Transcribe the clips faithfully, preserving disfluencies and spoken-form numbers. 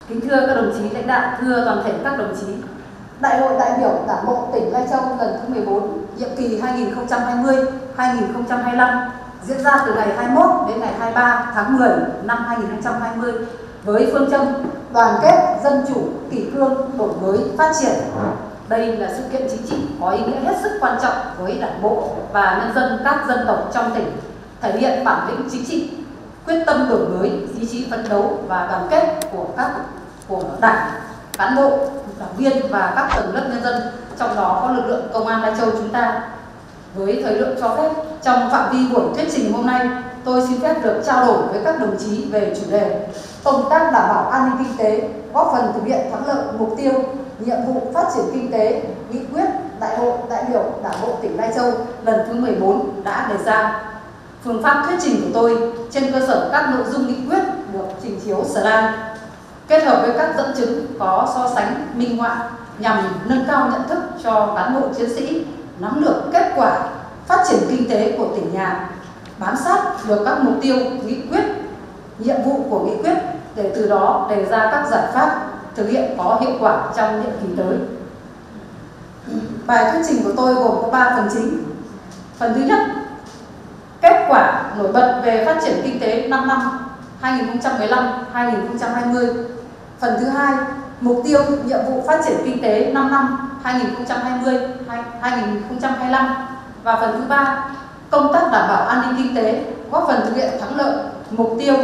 Kính thưa các đồng chí lãnh đạo, thưa toàn thể các đồng chí, Đại hội đại biểu Đảng bộ tỉnh Lai Châu lần thứ mười bốn, nhiệm kỳ hai nghìn không trăm hai mươi đến hai nghìn không trăm hai mươi lăm diễn ra từ ngày hai mươi mốt đến ngày hai mươi ba tháng mười năm hai nghìn không trăm hai mươi với phương châm đoàn kết, dân chủ, kỷ cương, đổi mới, phát triển. Đây là sự kiện chính trị có ý nghĩa hết sức quan trọng với Đảng bộ và nhân dân các dân tộc trong tỉnh, thể hiện bản lĩnh chính trị, quyết tâm đổi mới, ý chí phấn đấu và đoàn kết của các của Đảng, cán bộ, đảng viên và các tầng lớp nhân dân, trong đó có lực lượng công an Lai Châu chúng ta. Với thời lượng cho phép, trong phạm vi buổi thuyết trình hôm nay, tôi xin phép được trao đổi với các đồng chí về chủ đề công tác đảm bảo an ninh kinh tế, góp phần thực hiện thắng lợi mục tiêu, nhiệm vụ phát triển kinh tế, nghị quyết Đại hội đại biểu Đảng bộ tỉnh Lai Châu lần thứ mười bốn đã đề ra. Phương pháp thuyết trình của tôi trên cơ sở các nội dung nghị quyết được trình chiếu slide, kết hợp với các dẫn chứng có so sánh minh họa nhằm nâng cao nhận thức cho cán bộ chiến sĩ nắm được kết quả phát triển kinh tế của tỉnh nhà, bám sát được các mục tiêu nghị quyết, nhiệm vụ của nghị quyết để từ đó đề ra các giải pháp thực hiện có hiệu quả trong nhiệm kỳ tới. Bài thuyết trình của tôi gồm có ba phần chính. Phần thứ nhất, kết quả nổi bật về phát triển kinh tế năm năm hai nghìn không trăm mười lăm đến hai nghìn không trăm hai mươi. Phần thứ hai, mục tiêu nhiệm vụ phát triển kinh tế năm năm hai nghìn không trăm hai mươi đến hai nghìn không trăm hai mươi lăm. Và phần thứ ba, công tác đảm bảo an ninh kinh tế, góp phần thực hiện thắng lợi mục tiêu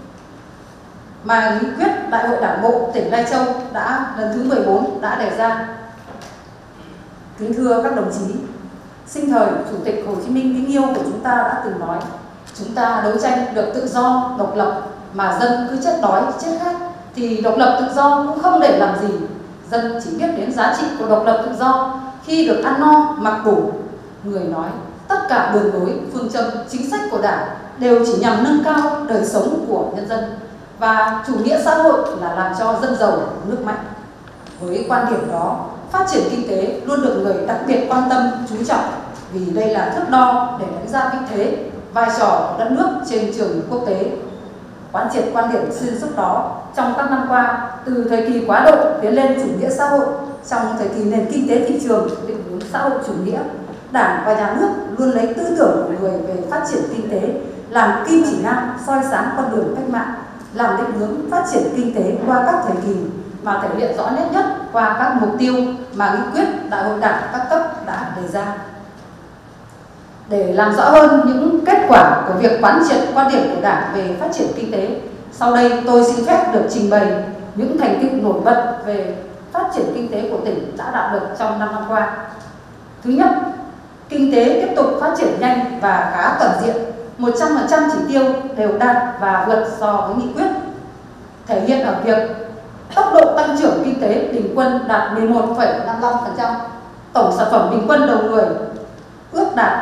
mà nghị quyết Đại hội Đảng bộ tỉnh Lai Châu đã lần thứ mười bốn đã đề ra. Kính thưa các đồng chí, sinh thời Chủ tịch Hồ Chí Minh kính yêu của chúng ta đã từng nói: chúng ta đấu tranh được tự do, độc lập mà dân cứ chết đói, chết khát thì độc lập tự do cũng không để làm gì. Dân chỉ biết đến giá trị của độc lập tự do khi được ăn no, mặc đủ. Người nói tất cả đường lối, phương châm, chính sách của Đảng đều chỉ nhằm nâng cao đời sống của nhân dân, và chủ nghĩa xã hội là làm cho dân giàu, nước mạnh. Với quan điểm đó, phát triển kinh tế luôn được người đặc biệt quan tâm, chú trọng, vì đây là thước đo để đánh giá vị thế, vai trò của đất nước trên trường quốc tế. Quán triệt quan điểm xuyên suốt đó, trong các năm qua, từ thời kỳ quá độ tiến lên chủ nghĩa xã hội, trong thời kỳ nền kinh tế thị trường định hướng xã hội chủ nghĩa, Đảng và Nhà nước luôn lấy tư tưởng của người về phát triển kinh tế làm kim chỉ nam soi sáng con đường cách mạng, làm định hướng phát triển kinh tế qua các thời kỳ, mà thể hiện rõ nét nhất qua các mục tiêu mà nghị quyết Đại hội Đảng các cấp đã đề ra. Để làm rõ hơn những kết quả của việc quán triệt quan điểm của Đảng về phát triển kinh tế, sau đây tôi xin phép được trình bày những thành tựu nổi bật về phát triển kinh tế của tỉnh đã đạt được trong năm năm qua. Thứ nhất, kinh tế tiếp tục phát triển nhanh và khá toàn diện, một trăm phần trăm chỉ tiêu đều đạt và vượt so với nghị quyết. Thể hiện ở việc tốc độ tăng trưởng kinh tế bình quân đạt mười một phẩy năm mươi lăm phần trăm, tổng sản phẩm bình quân đầu người ước đạt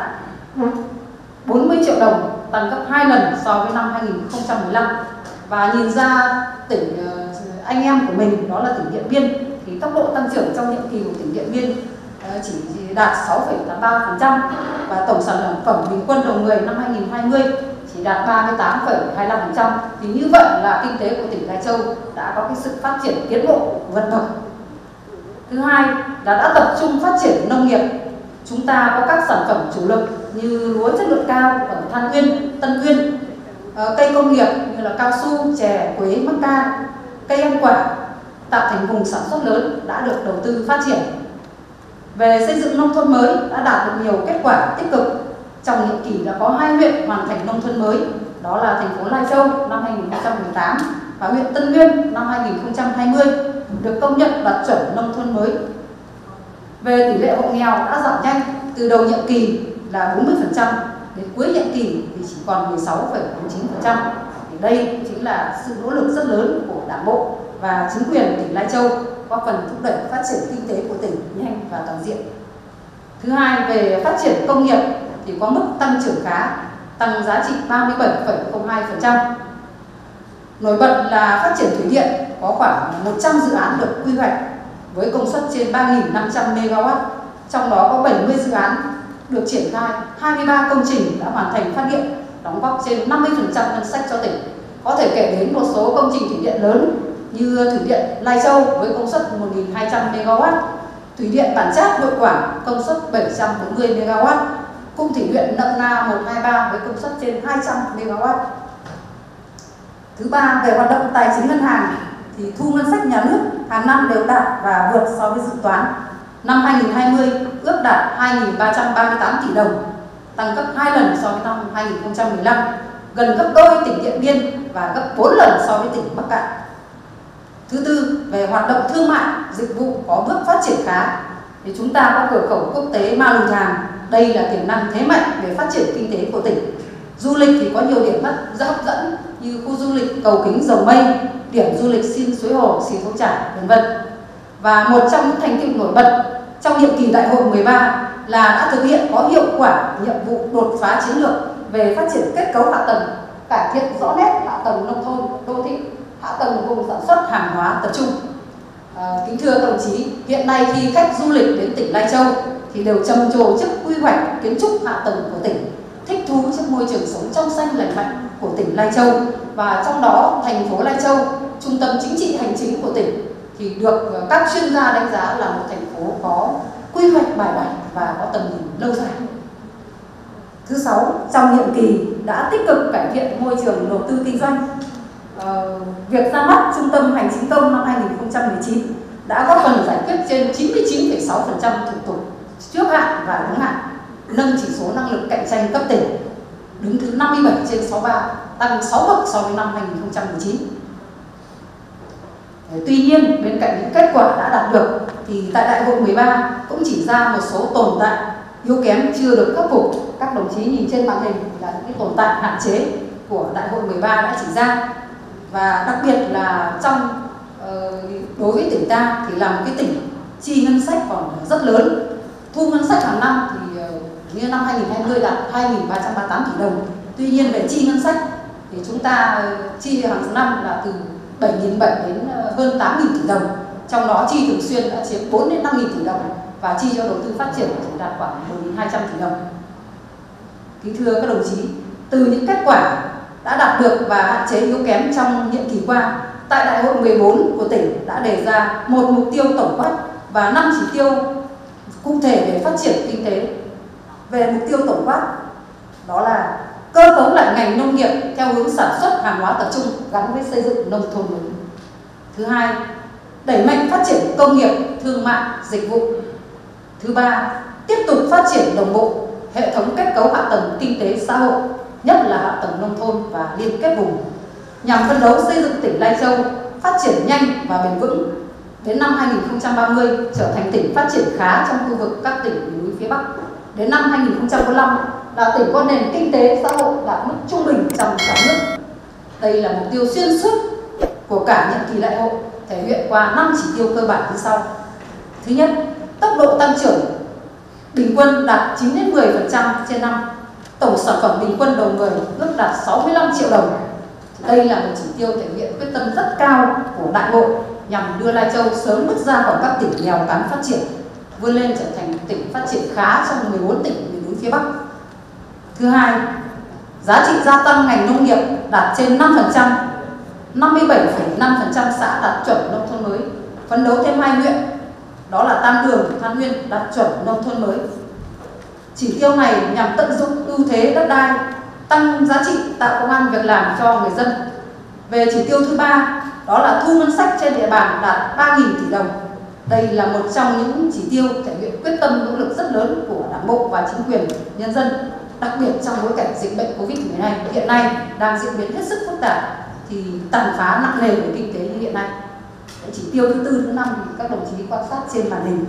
bốn mươi triệu đồng, tăng gấp hai lần so với năm hai nghìn không trăm mười lăm. Và nhìn ra tỉnh anh em của mình, đó là tỉnh Điện Biên, thì tốc độ tăng trưởng trong nhiệm kỳ của tỉnh Điện Biên chỉ đạt sáu phẩy tám mươi ba phần trăm, và tổng sản phẩm bình quân đầu người năm hai nghìn không trăm hai mươi chỉ đạt ba mươi tám phẩy hai mươi lăm phần trăm. Thì như vậy là kinh tế của tỉnh Lai Châu đã có cái sự phát triển tiến bộ vượt bậc. Thứ hai là đã tập trung phát triển nông nghiệp. Chúng ta có các sản phẩm chủ lực như lúa chất lượng cao ở Than Uyên, Tân Uyên, cây công nghiệp như là cao su, chè, quế, mắc ca, cây ăn quả, tạo thành vùng sản xuất lớn đã được đầu tư phát triển. Về xây dựng nông thôn mới đã đạt được nhiều kết quả tích cực. Trong nhiệm kỳ đã có hai huyện hoàn thành nông thôn mới, đó là thành phố Lai Châu năm hai nghìn không trăm mười tám và huyện Tân Uyên năm hai nghìn không trăm hai mươi được công nhận đạt chuẩn nông thôn mới. Về tỷ lệ hộ nghèo đã giảm nhanh, từ đầu nhiệm kỳ là bốn mươi phần trăm đến cuối nhiệm kỳ thì chỉ còn mười sáu phẩy bốn mươi chín phần trăm. Thì đây chính là sự nỗ lực rất lớn của Đảng bộ và chính quyền tỉnh Lai Châu, góp phần thúc đẩy phát triển kinh tế của tỉnh nhanh và toàn diện. Thứ hai, về phát triển công nghiệp thì có mức tăng trưởng khá, tăng giá trị ba mươi bảy phẩy không hai phần trăm. Nổi bật là phát triển thủy điện, có khoảng một trăm dự án được quy hoạch với công suất trên ba nghìn năm trăm mê ga oát, trong đó có bảy mươi dự án được triển khai, hai mươi ba công trình đã hoàn thành phát điện, đóng góp trên năm mươi phần trăm ngân sách cho tỉnh. Có thể kể đến một số công trình thủy điện lớn như thủy điện Lai Châu với công suất một nghìn hai trăm mê ga oát, thủy điện Bản Chát Hội Quảng công suất bảy trăm bốn mươi mê ga oát, cung thủy điện Nậm Na một hai ba với công suất trên hai trăm mê ga oát. Thứ ba, về hoạt động tài chính ngân hàng thì thu ngân sách nhà nước hàng năm đều đạt và vượt so với dự toán. Năm hai nghìn không trăm hai mươi ước đạt hai nghìn ba trăm ba mươi tám tỷ đồng, tăng gấp hai lần so với năm hai nghìn không trăm mười lăm, gần gấp đôi tỉnh Điện Biên và gấp bốn lần so với tỉnh Bắc Cạn. Thứ tư, về hoạt động thương mại, dịch vụ có bước phát triển khá thì chúng ta có cửa khẩu quốc tế Ma Lù Thàng. Đây là tiềm năng thế mạnh về phát triển kinh tế của tỉnh. Du lịch thì có nhiều điểm rất hấp dẫn như khu du lịch Cầu Kính Dầu Mây, điểm du lịch Xin Suối Hồ, Xì Thấu Trải, vân vân. Và một trong những thành tựu nổi bật trong nhiệm kỳ đại hội mười ba là đã thực hiện có hiệu quả nhiệm vụ đột phá chiến lược về phát triển kết cấu hạ tầng, cải thiện rõ nét hạ tầng nông thôn, đô thị, hạ tầng vùng sản xuất hàng hóa tập trung. À, kính thưa các đồng chí, hiện nay khi khách du lịch đến tỉnh Lai Châu thì đều trầm trồ trước quy hoạch kiến trúc hạ tầng của tỉnh, thích thú trước môi trường sống trong xanh lành mạnh của tỉnh Lai Châu, và trong đó thành phố Lai Châu, trung tâm chính trị hành chính của tỉnh, thì được các chuyên gia đánh giá là một thành phố có quy hoạch bài bản và có tầm nhìn lâu dài. Thứ sáu, trong nhiệm kỳ đã tích cực cải thiện môi trường đầu tư kinh doanh. Ờ, việc ra mắt Trung tâm Hành chính công năm hai nghìn không trăm mười chín đã góp phần giải quyết trên chín mươi chín phẩy sáu phần trăm thủ tục trước hạn và đúng hạn, nâng chỉ số năng lực cạnh tranh cấp tỉnh đứng thứ năm mươi bảy trên sáu mươi ba, tăng sáu bậc so với năm hai nghìn không trăm mười chín. Tuy nhiên, bên cạnh những kết quả đã đạt được thì tại đại hội mười ba cũng chỉ ra một số tồn tại yếu kém chưa được khắc phục. Các đồng chí nhìn trên màn hình là những tồn tại hạn chế của đại hội mười ba đã chỉ ra. Và đặc biệt là trong đối với tỉnh ta thì là một cái tỉnh chi ngân sách còn rất lớn. Thu ngân sách hàng năm thì như năm hai nghìn không trăm hai mươi đạt hai nghìn ba trăm ba mươi tám tỷ đồng. Tuy nhiên về chi ngân sách thì chúng ta chi hàng năm là từ bảy nghìn bảy trăm đến hơn tám nghìn tỷ đồng. Trong đó chi thường xuyên đã chiếm bốn đến năm nghìn tỷ đồng và chi cho đầu tư phát triển chỉ đạt khoảng một nghìn hai trăm tỷ đồng. Kính thưa các đồng chí, từ những kết quả đã đạt được và hạn chế yếu kém trong nhiệm kỳ qua, tại đại hội mười bốn của tỉnh đã đề ra một mục tiêu tổng quát và năm chỉ tiêu cụ thể về phát triển kinh tế. Về mục tiêu tổng quát, đó là cơ cấu lại ngành nông nghiệp theo hướng sản xuất hàng hóa tập trung gắn với xây dựng nông thôn mới. Thứ hai, đẩy mạnh phát triển công nghiệp, thương mại, dịch vụ. Thứ ba, tiếp tục phát triển đồng bộ hệ thống kết cấu hạ tầng kinh tế xã hội, nhất là hạ tầng nông thôn và liên kết vùng, nhằm phấn đấu xây dựng tỉnh Lai Châu phát triển nhanh và bền vững. Đến năm hai nghìn không trăm ba mươi trở thành tỉnh phát triển khá trong khu vực các tỉnh miền núi phía Bắc. Đến năm hai nghìn không trăm bốn mươi lăm là tỉnh có nền kinh tế xã hội đạt mức trung bình trong cả nước. Đây là mục tiêu xuyên suốt của cả nhiệm kỳ đại hội, thể hiện qua năm chỉ tiêu cơ bản như sau. Thứ nhất, tốc độ tăng trưởng bình quân đạt chín đến mười phần trăm trên năm. Tổng sản phẩm bình quân đầu người ước đạt sáu mươi lăm triệu đồng. Đây là một chỉ tiêu thể hiện quyết tâm rất cao của đại hội nhằm đưa Lai Châu sớm bước ra khỏi các tỉnh nghèo kém phát triển, vươn lên trở thành tỉnh phát triển khá trong mười bốn tỉnh miền núi phía Bắc. Thứ hai, giá trị gia tăng ngành nông nghiệp đạt trên năm phần trăm, năm mươi bảy phẩy năm phần trăm xã đạt chuẩn nông thôn mới, phấn đấu thêm hai huyện, đó là Tam Đường, Than Nguyên đạt chuẩn nông thôn mới. Chỉ tiêu này nhằm tận dụng ưu thế đất đai, tăng giá trị tạo công ăn việc làm cho người dân. Về chỉ tiêu thứ ba, đó là thu ngân sách trên địa bàn đạt ba nghìn tỷ đồng. Đây là một trong những chỉ tiêu thể hiện quyết tâm nỗ lực rất lớn của Đảng bộ và chính quyền nhân dân, đặc biệt trong bối cảnh dịch bệnh Covid mười chín hiện nay đang diễn biến hết sức phức tạp thì tàn phá nặng nề về kinh tế như hiện nay. Chỉ tiêu thứ tư, thứ năm thì các đồng chí quan sát trên màn hình.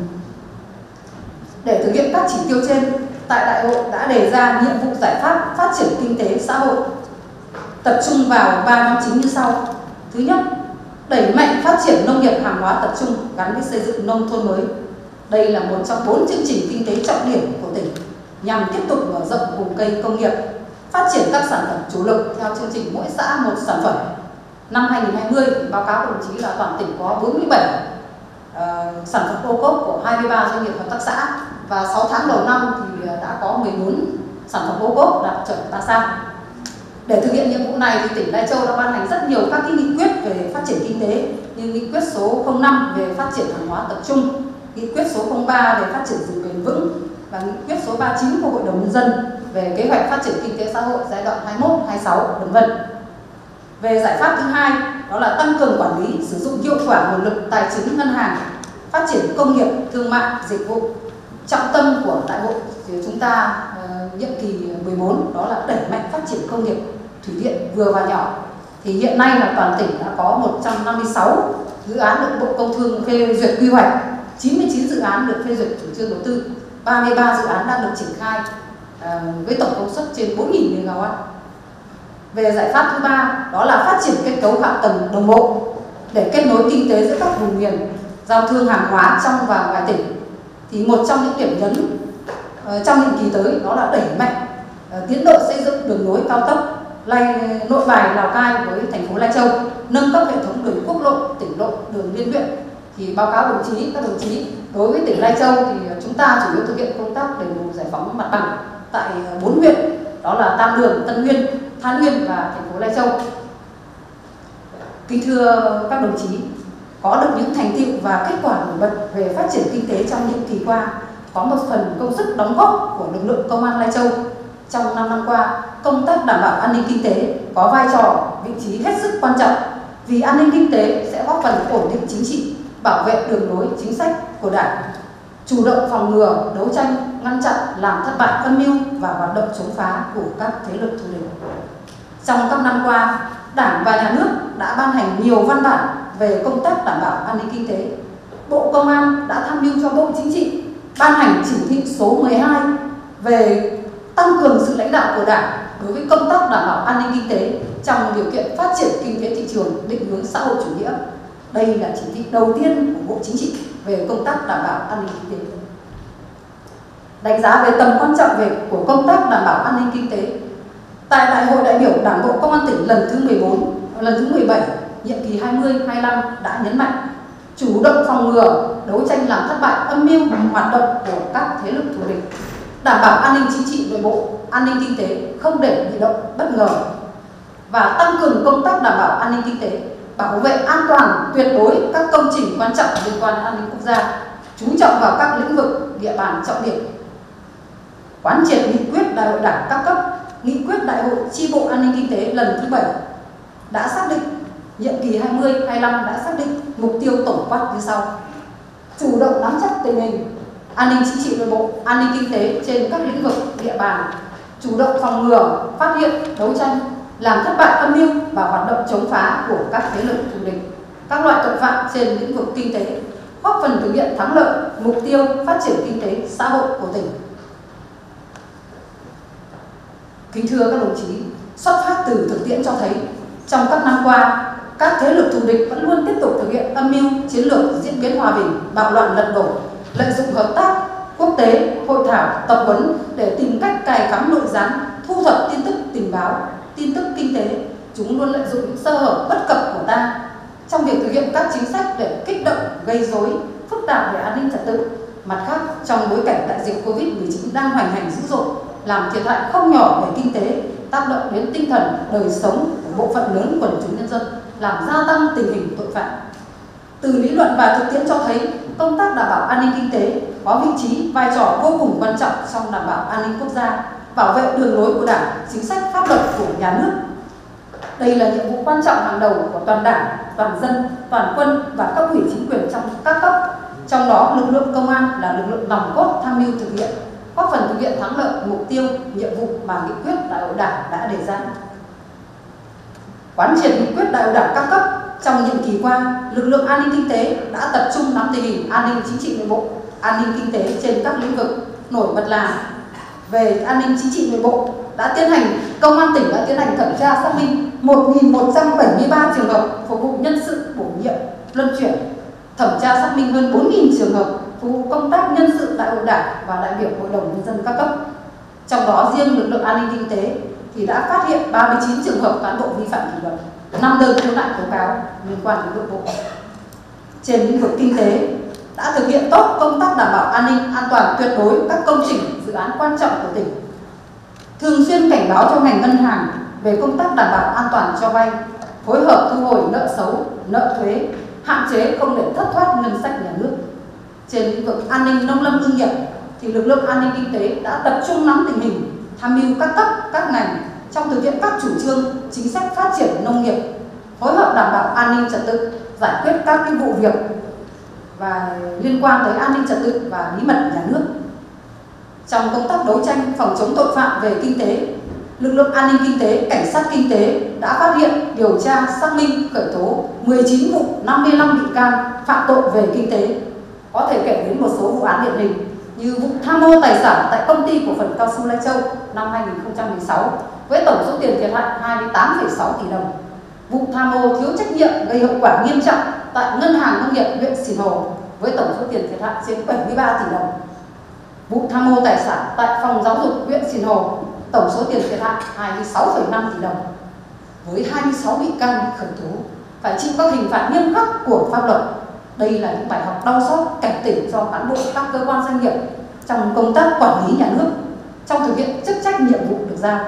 Để thực hiện các chỉ tiêu trên, tại đại hội đã đề ra nhiệm vụ giải pháp phát triển kinh tế xã hội, tập trung vào ba nhóm chính như sau. Thứ nhất, đẩy mạnh phát triển nông nghiệp hàng hóa tập trung gắn với xây dựng nông thôn mới. Đây là một trong bốn chương trình kinh tế trọng điểm của tỉnh nhằm tiếp tục mở rộng vùng cây công nghiệp, phát triển các sản phẩm chủ lực theo chương trình mỗi xã một sản phẩm. Năm hai nghìn không trăm hai mươi, báo cáo của đồng chí là toàn tỉnh có bốn mươi bảy uh, sản phẩm ô cốp của hai mươi ba doanh nghiệp hợp tác xã, và sáu tháng đầu năm thì đã có mười bốn sản phẩm ô cốp đạt chuẩn ta sa. Để thực hiện nhiệm vụ này thì tỉnh Lai Châu đã ban hành rất nhiều các cái nghị quyết về phát triển kinh tế như nghị quyết số không năm về phát triển hàng hóa tập trung, nghị quyết số không ba về phát triển rừng bền vững và nghị quyết số ba mươi chín của Hội đồng Nhân dân về kế hoạch phát triển kinh tế xã hội giai đoạn hai mươi mốt đến hai mươi sáu, vân vân. Về giải pháp thứ hai, đó là tăng cường quản lý, sử dụng hiệu quả nguồn lực tài chính ngân hàng, phát triển công nghiệp, thương mại, dịch vụ. Trọng tâm của đại hội thì chúng ta uh, nhiệm kỳ mười bốn đó là đẩy mạnh phát triển công nghiệp thủy điện vừa và nhỏ. Thì hiện nay là toàn tỉnh đã có một trăm năm mươi sáu dự án được Bộ Công Thương phê duyệt quy hoạch, chín mươi chín dự án được phê duyệt chủ trương đầu tư, ba mươi ba dự án đang được triển khai uh, với tổng công suất trên bốn nghìn mê ga oát. Về giải pháp thứ ba, đó là phát triển kết cấu hạ tầng đồng bộ để kết nối kinh tế giữa các vùng miền, giao thương hàng hóa trong và ngoài tỉnh. Thì một trong những điểm nhấn uh, trong nhiệm kỳ tới đó là đẩy mạnh uh, tiến độ xây dựng đường nối cao tốc Lai Nội Bài Lào Cai với thành phố Lai Châu, nâng cấp hệ thống đường quốc lộ, tỉnh lộ, đường liên huyện. Thì báo cáo đồng chí, các đồng chí, đối với tỉnh Lai Châu thì chúng ta chủ yếu thực hiện công tác đền bù giải phóng mặt bằng tại bốn huyện, đó là Tam Đường, Tân Uyên, Than Uyên và thành phố Lai Châu. Kính thưa các đồng chí, có được những thành tựu và kết quả nổi bật về phát triển kinh tế trong nhiệm kỳ qua, có một phần công sức đóng góp của lực lượng công an Lai Châu. Trong năm năm qua, công tác đảm bảo an ninh kinh tế có vai trò, vị trí hết sức quan trọng, vì an ninh kinh tế sẽ góp phần ổn định chính trị, bảo vệ đường lối chính sách của Đảng, chủ động phòng ngừa, đấu tranh, ngăn chặn, làm thất bại âm mưu và hoạt động chống phá của các thế lực thù địch. Trong các năm qua, Đảng và Nhà nước đã ban hành nhiều văn bản về công tác đảm bảo an ninh kinh tế. Bộ Công an đã tham mưu cho Bộ Chính trị ban hành chỉ thị số mười hai về tăng cường sự lãnh đạo của Đảng đối với công tác đảm bảo an ninh kinh tế trong điều kiện phát triển kinh tế thị trường định hướng xã hội chủ nghĩa. Đây là chỉ thị đầu tiên của Bộ Chính trị về công tác đảm bảo an ninh kinh tế. Đánh giá về tầm quan trọng về của công tác đảm bảo an ninh kinh tế, tại Đại hội đại biểu Đảng bộ Công an tỉnh lần thứ mười bốn, lần thứ mười bảy, nhiệm kỳ hai mươi hai mươi lăm đã nhấn mạnh chủ động phòng ngừa, đấu tranh làm thất bại âm mưu hoạt động của các thế lực thù địch, đảm bảo an ninh chính trị nội bộ, an ninh kinh tế không để bị động bất ngờ, và tăng cường công tác đảm bảo an ninh kinh tế, bảo vệ an toàn tuyệt đối các công trình quan trọng liên quan đến an ninh quốc gia, chú trọng vào các lĩnh vực địa bàn trọng điểm. Quán triệt nghị quyết Đại hội Đảng các cấp, nghị quyết Đại hội chi bộ an ninh kinh tế lần thứ bảy đã xác định, nhiệm kỳ hai mươi hai mươi lăm đã xác định mục tiêu tổng quát như sau: chủ động nắm chắc tình hình an ninh chính trị nội bộ, an ninh kinh tế trên các lĩnh vực địa bàn, chủ động phòng ngừa, phát hiện, đấu tranh, làm thất bại âm mưu và hoạt động chống phá của các thế lực thù địch, các loại tội phạm trên lĩnh vực kinh tế, góp phần thực hiện thắng lợi mục tiêu phát triển kinh tế xã hội của tỉnh. Kính thưa các đồng chí, xuất phát từ thực tiễn cho thấy trong các năm qua, các thế lực thù địch vẫn luôn tiếp tục thực hiện âm mưu chiến lược diễn biến hòa bình, bạo loạn lật đổ, lợi dụng hợp tác quốc tế, hội thảo, tập huấn để tìm cách cài cắm nội gián, thu thập tin tức tình báo, tin tức kinh tế. Chúng luôn lợi dụng những sơ hở bất cập của ta trong việc thực hiện các chính sách để kích động, gây rối, phức tạp về an ninh trật tự. Mặt khác, trong bối cảnh đại dịch Covid mười chín đang hoành hành dữ dội, làm thiệt hại không nhỏ về kinh tế, tác động đến tinh thần, đời sống của bộ phận lớn quần chúng nhân dân, làm gia tăng tình hình tội phạm. Từ lý luận và thực tiễn cho thấy, công tác đảm bảo an ninh kinh tế có vị trí, vai trò vô cùng quan trọng trong đảm bảo an ninh quốc gia, bảo vệ đường lối của Đảng, chính sách pháp luật của nhà nước. Đây là nhiệm vụ quan trọng hàng đầu của toàn Đảng, toàn dân, toàn quân và cấp ủy chính quyền trong các cấp. Trong đó, lực lượng công an là lực lượng nòng cốt tham mưu thực hiện, góp phần thực hiện thắng lợi mục tiêu, nhiệm vụ mà nghị quyết Đại hội Đảng đã đề ra. Quán triệt nghị quyết Đại hội Đảng các cấp, trong nhiệm kỳ qua, lực lượng an ninh kinh tế đã tập trung nắm tình hình an ninh chính trị nội bộ, an ninh kinh tế trên các lĩnh vực nổi bật là: về an ninh chính trị nội bộ, đã tiến hành công an tỉnh đã tiến hành thẩm tra xác minh một nghìn một trăm bảy mươi ba trường hợp phục vụ nhân sự bổ nhiệm, luân chuyển, thẩm tra xác minh hơn bốn nghìn trường hợp phục vụ công tác nhân sự Đại hội Đảng và đại biểu Hội đồng Nhân dân các cấp. Trong đó, riêng lực lượng an ninh kinh tế thì đã phát hiện ba mươi chín trường hợp cán bộ vi phạm kỷ luật, năm đơn khiếu nại tố cáo liên quan đến nội bộ. Trên lĩnh vực kinh tế, đã thực hiện tốt công tác đảm bảo an ninh an toàn tuyệt đối các công trình, dự án quan trọng của tỉnh, thường xuyên cảnh báo cho ngành ngân hàng về công tác đảm bảo an toàn cho vay, phối hợp thu hồi nợ xấu, nợ thuế, hạn chế không để thất thoát ngân sách nhà nước. Trên lĩnh vực an ninh nông lâm ngư nghiệp thì lực lượng an ninh kinh tế đã tập trung nắm tình hình, tham mưu các cấp, các ngành trong thực hiện các chủ trương, chính sách phát triển nông nghiệp, phối hợp đảm bảo an ninh trật tự, giải quyết các cái vụ việc và liên quan tới an ninh trật tự và bí mật nhà nước. Trong công tác đấu tranh phòng chống tội phạm về kinh tế, lực lượng an ninh kinh tế, cảnh sát kinh tế đã phát hiện, điều tra, xác minh, khởi tố mười chín vụ, năm mươi lăm bị can phạm tội về kinh tế. Có thể kể đến một số vụ án điển hình như vụ tham mô tài sản tại công ty cổ phần cao su Lai Châu năm hai nghìn không trăm mười sáu với tổng số tiền thiệt hại hai mươi tám phẩy sáu tỷ đồng. Vụ tham mô thiếu trách nhiệm gây hậu quả nghiêm trọng tại Ngân hàng Nông nghiệp huyện Sìn Hồ với tổng số tiền thiệt hại trên bảy mươi ba tỷ đồng. Vụ tham mô tài sản tại phòng giáo dục huyện Sìn Hồ, tổng số tiền thiệt hại hai mươi sáu phẩy năm tỷ đồng. Với hai mươi sáu bị can khởi tố phải chịu các hình phạt nghiêm khắc của pháp luật. Đây là những bài học đau xót, cảnh tỉnh cho cán bộ các cơ quan doanh nghiệp trong công tác quản lý nhà nước, trong thực hiện chức trách nhiệm vụ được giao.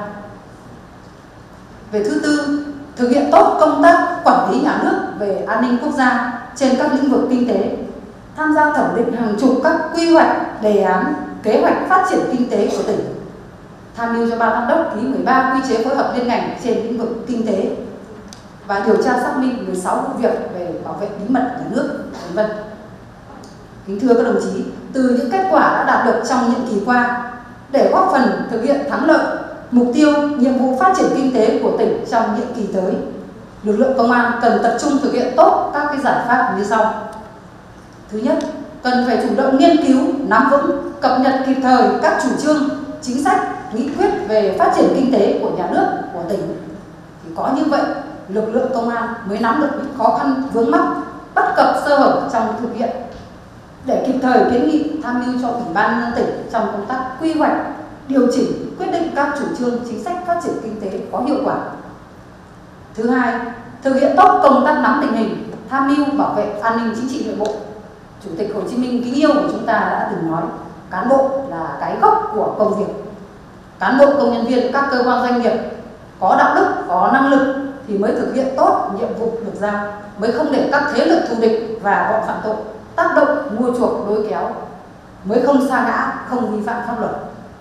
Về thứ tư, thực hiện tốt công tác quản lý nhà nước về an ninh quốc gia trên các lĩnh vực kinh tế, tham gia thẩm định hàng chục các quy hoạch, đề án, kế hoạch phát triển kinh tế của tỉnh, tham mưu cho ban giám đốc ký mười ba quy chế phối hợp liên ngành trên lĩnh vực kinh tế và điều tra xác minh mười sáu vụ việc về bảo vệ bí mật nhà nước, vân vân. Kính thưa các đồng chí, từ những kết quả đã đạt được trong nhiệm kỳ qua, để góp phần thực hiện thắng lợi mục tiêu, nhiệm vụ phát triển kinh tế của tỉnh trong nhiệm kỳ tới, lực lượng công an cần tập trung thực hiện tốt các cái giải pháp như sau. Thứ nhất, cần phải chủ động nghiên cứu, nắm vững, cập nhật kịp thời các chủ trương, chính sách, nghị quyết về phát triển kinh tế của nhà nước, của tỉnh. Thì có như vậy, lực lượng công an mới nắm được những khó khăn vướng mắc, bất cập sơ hở trong thực hiện, để kịp thời kiến nghị tham mưu cho Ủy ban nhân dân tỉnh trong công tác quy hoạch, điều chỉnh, quyết định các chủ trương chính sách phát triển kinh tế có hiệu quả. Thứ hai, thực hiện tốt công tác nắm tình hình, tham mưu bảo vệ an ninh chính trị nội bộ. Chủ tịch Hồ Chí Minh kính yêu của chúng ta đã từng nói, cán bộ là cái gốc của công việc. Cán bộ công nhân viên các cơ quan doanh nghiệp có đạo đức, có năng lực thì mới thực hiện tốt nhiệm vụ được giao, mới không để các thế lực thù địch và bọn phạm tội tác động, mua chuộc, lôi kéo, mới không sa ngã, không vi phạm pháp luật.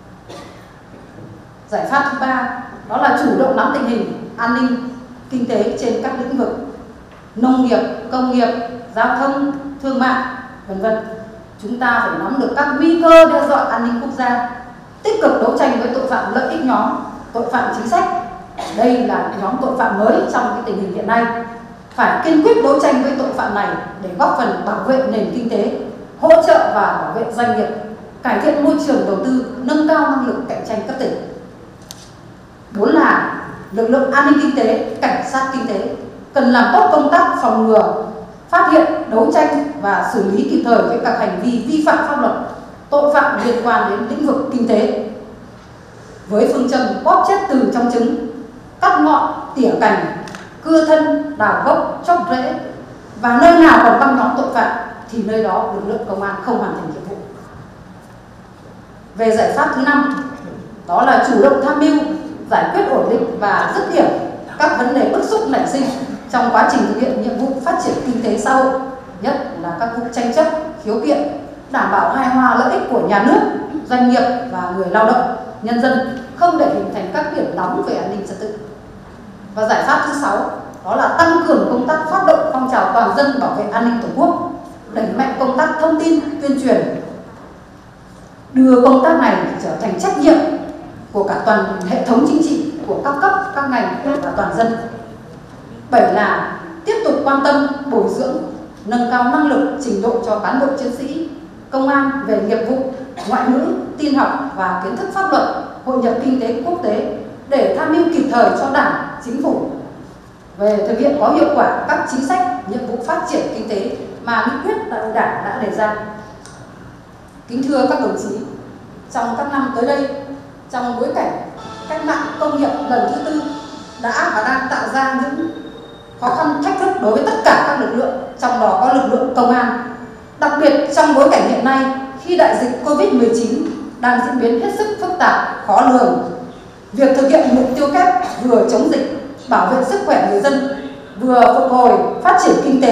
Giải pháp thứ ba đó là chủ động nắm tình hình an ninh kinh tế trên các lĩnh vực nông nghiệp, công nghiệp, giao thông, thương mại, vân vân. Chúng ta phải nắm được các nguy cơ đe dọa an ninh quốc gia, tích cực đấu tranh với tội phạm lợi ích nhóm, tội phạm chính sách. Đây là nhóm tội phạm mới trong cái tình hình hiện nay. Phải kiên quyết đấu tranh với tội phạm này để góp phần bảo vệ nền kinh tế, hỗ trợ và bảo vệ doanh nghiệp, cải thiện môi trường đầu tư, nâng cao năng lực cạnh tranh cấp tỉnh. Bốn là lực lượng an ninh kinh tế, cảnh sát kinh tế cần làm tốt công tác phòng ngừa, phát hiện, đấu tranh và xử lý kịp thời với các hành vi vi phạm pháp luật, tội phạm liên quan đến lĩnh vực kinh tế. Với phương châm bóp chết từ trong trứng, cắt ngọn, tỉa cành, cưa thân, đào gốc, chốc rễ, và nơi nào còn băng nhóm tội phạm thì nơi đó lực lượng công an không hoàn thành nhiệm vụ. Về giải pháp thứ năm, đó là chủ động tham mưu, giải quyết ổn định và dứt điểm các vấn đề bức xúc nảy sinh trong quá trình thực hiện nhiệm vụ phát triển kinh tế xã hội, nhất là các vụ tranh chấp, khiếu kiện, đảm bảo hài hòa lợi ích của nhà nước, doanh nghiệp và người lao động, nhân dân, không để hình thành các điểm nóng về an ninh trật tự. Và giải pháp thứ sáu đó là tăng cường công tác phát động phong trào toàn dân bảo vệ an ninh Tổ quốc, đẩy mạnh công tác thông tin, tuyên truyền, đưa công tác này trở thành trách nhiệm của cả toàn hệ thống chính trị, của các cấp, các ngành và toàn dân. Bảy là tiếp tục quan tâm, bồi dưỡng, nâng cao năng lực, trình độ cho cán bộ chiến sĩ, công an về nghiệp vụ, ngoại ngữ, tin học và kiến thức pháp luật, hội nhập kinh tế quốc tế để tham mưu kịp thời cho Đảng, Chính phủ về thực hiện có hiệu quả các chính sách, nhiệm vụ phát triển kinh tế mà nghị quyết đại hội Đảng đã đề ra. Kính thưa các đồng chí, trong các năm tới đây, trong bối cảnh cách mạng công nghiệp lần thứ tư đã và đang tạo ra những khó khăn thách thức đối với tất cả các lực lượng, trong đó có lực lượng công an. Đặc biệt trong bối cảnh hiện nay, khi đại dịch Covid mười chín đang diễn biến hết sức phức tạp, khó lường, việc thực hiện mục tiêu kép vừa chống dịch, bảo vệ sức khỏe người dân, vừa phục hồi, phát triển kinh tế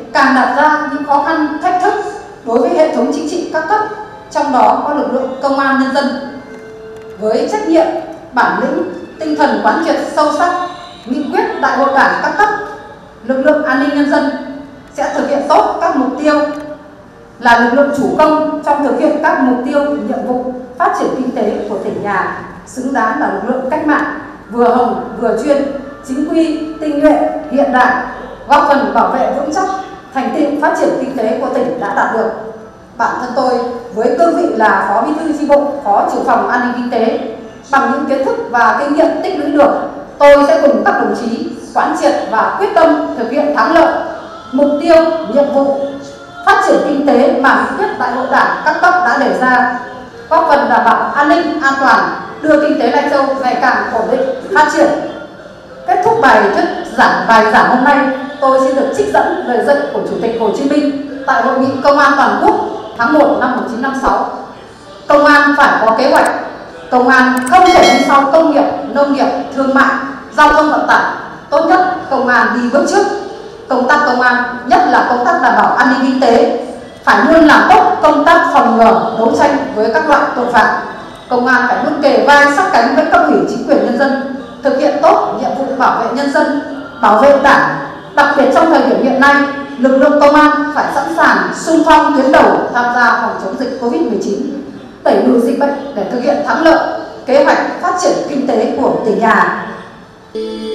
càng đặt ra những khó khăn, thách thức đối với hệ thống chính trị các cấp, trong đó có lực lượng công an nhân dân. Với trách nhiệm, bản lĩnh, tinh thần quán triệt sâu sắc nghị quyết Đại hội Đảng các cấp, lực lượng an ninh nhân dân sẽ thực hiện tốt các mục tiêu, là lực lượng chủ công trong thực hiện các mục tiêu, nhiệm vụ phát triển kinh tế của tỉnh nhà, xứng đáng là lực lượng cách mạng vừa hồng vừa chuyên, chính quy, tinh nhuệ, hiện đại, góp phần bảo vệ vững chắc thành tựu phát triển kinh tế của tỉnh đã đạt được. Bản thân tôi với cương vị là Phó Bí thư chi bộ, Phó trưởng phòng an ninh kinh tế, bằng những kiến thức và kinh nghiệm tích lũy được, tôi sẽ cùng các đồng chí quán triệt và quyết tâm thực hiện thắng lợi mục tiêu, nhiệm vụ phát triển kinh tế mà nghị quyết Đại hội Đảng các cấp đã đề ra, góp phần đảm bảo an ninh, an toàn, đưa kinh tế Lai Châu ngày càng ổn định, phát triển. Kết thúc bài thuyết giảng bài giảng hôm nay, tôi xin được trích dẫn lời dạy của Chủ tịch Hồ Chí Minh tại Hội nghị Công an Toàn quốc tháng một năm một nghìn chín trăm năm mươi sáu. Công an phải có kế hoạch. Công an không thể đi sau công nghiệp, nông nghiệp, thương mại, giao thông vận tải. Tốt nhất công an đi bước trước. Công tác công an, nhất là công tác đảm bảo an ninh kinh tế, phải luôn làm tốt công tác phòng ngừa, đấu tranh với các loại tội phạm. Công an phải luôn kề vai sát cánh với cấp ủy chính quyền nhân dân, thực hiện tốt nhiệm vụ bảo vệ nhân dân, bảo vệ Đảng. Đặc biệt trong thời điểm hiện nay, lực lượng công an phải sẵn sàng xung phong tuyến đầu tham gia phòng chống dịch Covid mười chín, đẩy lùi dịch bệnh để thực hiện thắng lợi kế hoạch phát triển kinh tế của tỉnh nhà.